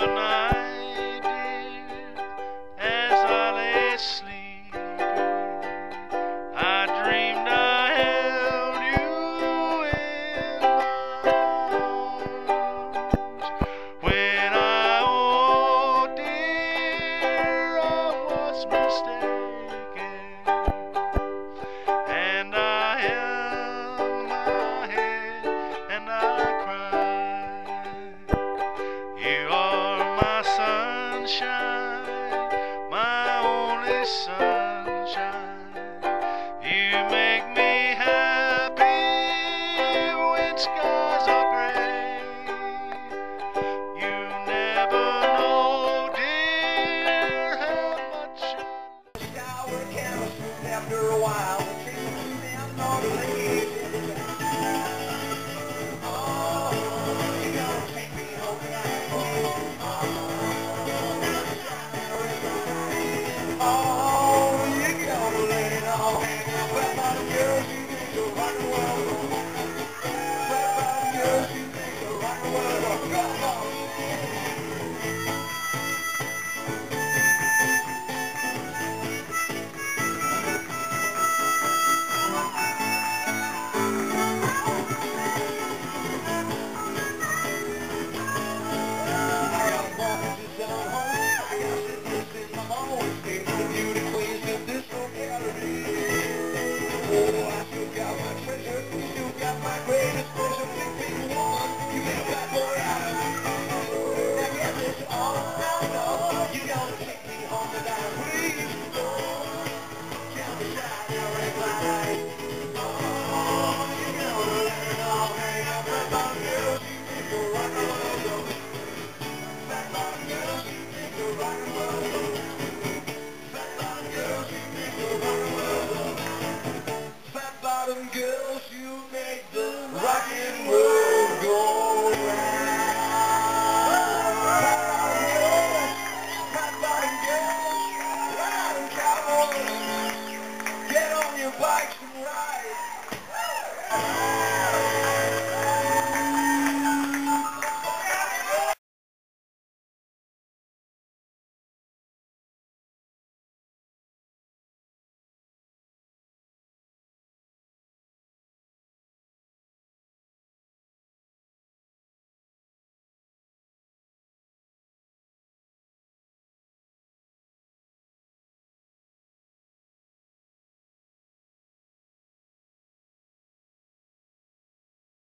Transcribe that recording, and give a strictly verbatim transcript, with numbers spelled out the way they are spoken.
night, dear, as I lay sleeping, I dreamed I held you in my arms. When I, oh dear, I was mistaken, and I held my head and I cried. You are my sunshine, my only sunshine. You make me happy when skies are gray. You never know, dear, how much I shower counts after a while. The trees stand on the lake. Oh, you gonna take me home tonight. Oh, you gonna let it all. Well, about the girls you think will rock the world. Well, about the girls you think will rock the world.